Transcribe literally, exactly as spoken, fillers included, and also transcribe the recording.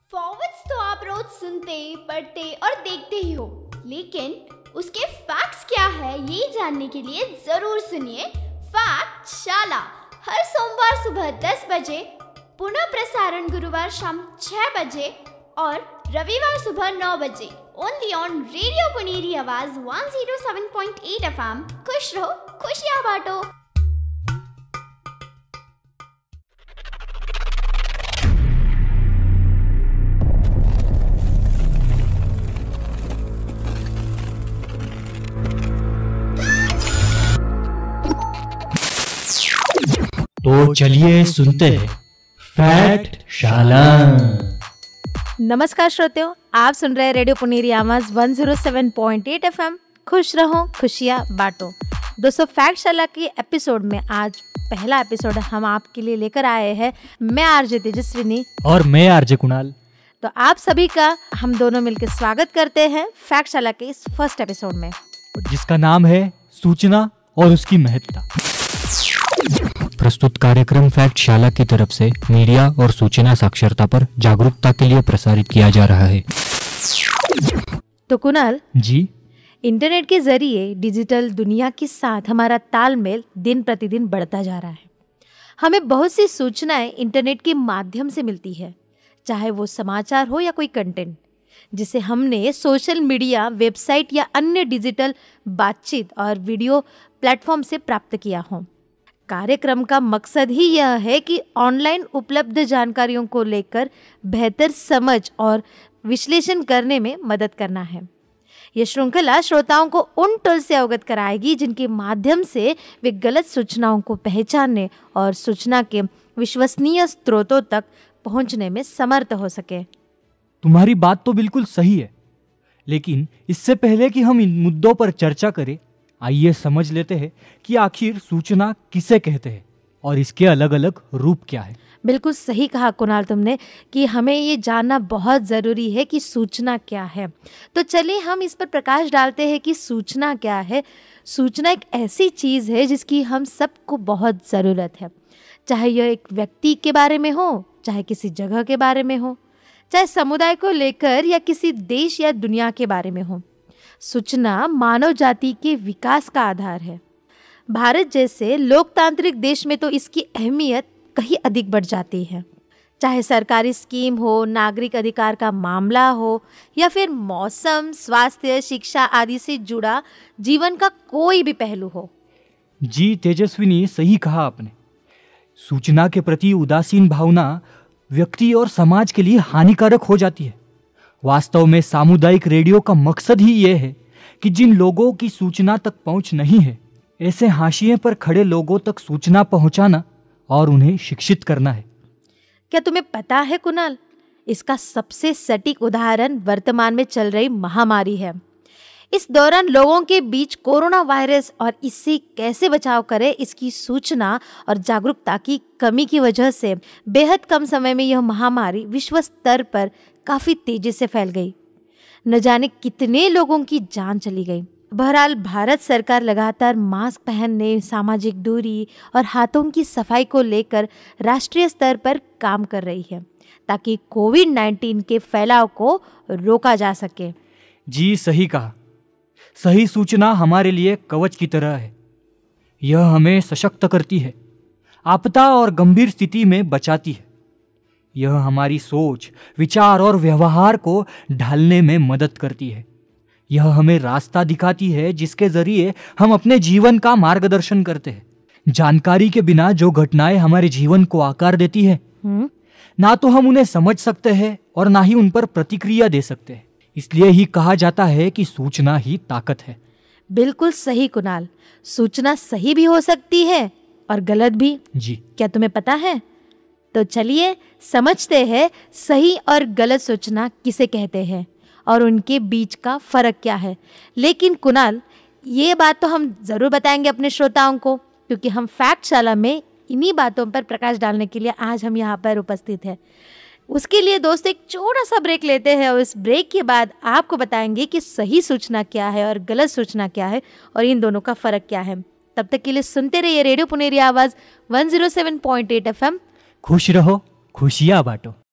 Forwards तो आप रोज सुनते, पढ़ते और देखते ही हो, लेकिन उसके फैक्ट्स क्या है ये जानने के लिए जरूर सुनिए फैक्ट शाला। हर सोमवार सुबह दस बजे, पुनः प्रसारण गुरुवार शाम छह बजे और रविवार सुबह नौ बजे। ओनली ऑन रेडियो पुनेरी आवाज एक सौ सात पॉइंट आठ एफएम। खुश रहो, खुशियां बांटो। तो चलिए सुनते हैं फैक्ट शाला। नमस्कार श्रोतियों, आप सुन रहे हैं रेडियो पुनेरी आवाज एक सौ सात पॉइंट आठ एफएम। खुश रहो, खुशियां बांटो। दोस्तों, फैक्ट शाला के एपिसोड में आज पहला एपिसोड हम आपके लिए लेकर आए हैं। मैं आरजे तेजस्विनी और मैं आरजे कुणाल। तो आप सभी का हम दोनों मिलकर स्वागत करते हैं फैक्ट शाला के इस फर्स्ट एपिसोड में, जिसका नाम है सूचना और उसकी महत्ता। प्रस्तुत कार्यक्रम फैक्ट शाला की तरफ से मीडिया और सूचना साक्षरता पर जागरूकता के लिए प्रसारित किया जा रहा है। तो कुणाल जी, इंटरनेट के जरिए डिजिटल दुनिया के साथ हमारा तालमेल दिन प्रतिदिन बढ़ता जा रहा है। हमें बहुत सी सूचनाएं इंटरनेट के माध्यम से मिलती है, चाहे वो समाचार हो या कोई कंटेंट, जिसे हमने सोशल मीडिया, वेबसाइट या अन्य डिजिटल बातचीत और वीडियो प्लेटफॉर्म से प्राप्त किया हो। कार्यक्रम का मकसद ही यह है कि ऑनलाइन उपलब्ध जानकारियों को लेकर बेहतर समझ और विश्लेषण करने में मदद करना है। यह श्रृंखला श्रोताओं को उन टूल से अवगत कराएगी जिनके माध्यम से वे गलत सूचनाओं को पहचानने और सूचना के विश्वसनीय स्रोतों तक पहुंचने में समर्थ हो सके। तुम्हारी बात तो बिल्कुल सही है, लेकिन इससे पहले कि हम इन मुद्दों पर चर्चा करें, आइए समझ लेते हैं कि आखिर सूचना किसे कहते हैं और इसके अलग अलग रूप क्या है। बिल्कुल सही कहा कुणाल तुमने कि हमें ये जानना बहुत ज़रूरी है कि सूचना क्या है। तो चलिए हम इस पर प्रकाश डालते हैं कि सूचना क्या है। सूचना एक ऐसी चीज़ है जिसकी हम सबको बहुत ज़रूरत है, चाहे यह एक व्यक्ति के बारे में हो, चाहे किसी जगह के बारे में हो, चाहे समुदाय को लेकर या किसी देश या दुनिया के बारे में हो। सूचना मानव जाति के विकास का आधार है। भारत जैसे लोकतांत्रिक देश में तो इसकी अहमियत कहीं अधिक बढ़ जाती है। चाहे सरकारी स्कीम हो, नागरिक अधिकार का मामला हो या फिर मौसम, स्वास्थ्य, शिक्षा आदि से जुड़ा जीवन का कोई भी पहलू हो। जी तेजस्विनी, सही कहा आपने। सूचना के प्रति उदासीन भावना व्यक्ति और समाज के लिए हानिकारक हो जाती है। वास्तव में सामुदायिक रेडियो का मकसद ही ये है कि जिन लोगों की सूचना तक पहुंच नहीं है, ऐसे हाशिए पर खड़े लोगों तक सूचना पहुंचाना और उन्हें शिक्षित करना है। क्या तुम्हें पता है कुणाल, इसका सबसे सटीक उदाहरण वर्तमान में चल रही महामारी है। इस दौरान लोगों के बीच कोरोना वायरस और इससे कैसे बचाव करें, इसकी सूचना और जागरूकता की कमी की वजह से बेहद कम समय में यह महामारी विश्व स्तर पर काफ़ी तेजी से फैल गई। न जाने कितने लोगों की जान चली गई। बहरहाल भारत सरकार लगातार मास्क पहनने, सामाजिक दूरी और हाथों की सफाई को लेकर राष्ट्रीय स्तर पर काम कर रही है, ताकि कोविड नाइन्टीन के फैलाव को रोका जा सके। जी सही कहा। सही सूचना हमारे लिए कवच की तरह है। यह हमें सशक्त करती है, आपदा और गंभीर स्थिति में बचाती है। यह हमारी सोच, विचार और व्यवहार को ढालने में मदद करती है। यह हमें रास्ता दिखाती है जिसके जरिए हम अपने जीवन का मार्गदर्शन करते हैं। जानकारी के बिना जो घटनाएं हमारे जीवन को आकार देती है, हुँ? ना तो हम उन्हें समझ सकते हैं और ना ही उन पर प्रतिक्रिया दे सकते हैं। इसलिए ही कहा जाता है कि सूचना ही ताकत है। बिल्कुल सही कुणाल, सूचना सही भी हो सकती है और गलत भी। जी, क्या तुम्हें पता है? तो चलिए समझते हैं सही और गलत सूचना किसे कहते हैं और उनके बीच का फर्क क्या है। लेकिन कुणाल, ये बात तो हम जरूर बताएंगे अपने श्रोताओं को, क्योंकि हम फैक्ट शाला में इन्हीं बातों पर प्रकाश डालने के लिए आज हम यहाँ पर उपस्थित हैं। उसके लिए दोस्तों एक छोटा सा ब्रेक लेते हैं और इस ब्रेक के बाद आपको बताएंगे कि सही सूचना क्या है और गलत सूचना क्या है और इन दोनों का फर्क क्या है। तब तक के लिए सुनते रहिए रेडियो पुनेरी आवाज एक सौ सात पॉइंट आठ एफएम। खुश रहो, खुशियां बांटो।